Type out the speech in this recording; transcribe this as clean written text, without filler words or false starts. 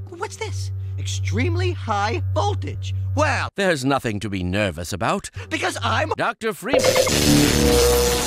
What's this? Extremely high voltage. Well, There's nothing to be nervous about. because I'm... Dr. Freeman.